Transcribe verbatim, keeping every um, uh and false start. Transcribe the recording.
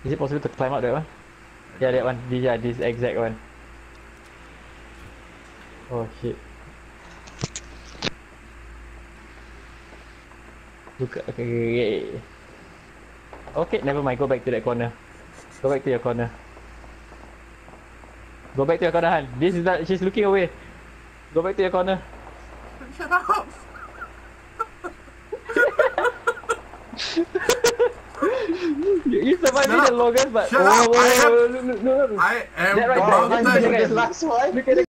Is it possible to climb up that one? Yeah, that one. This, yeah, this exact one. Oh shit. Look, okay, okay, okay, never mind. Go back to that corner. Go back to your corner. Go back to your corner, Han. This is not. She's looking away. Go back to your corner. Shut up! you, you survived Shut the up. longest, but Shut oh, up. oh, I am- oh, no, no, no, no. I am That right mountain. there. Look at This last one. Look at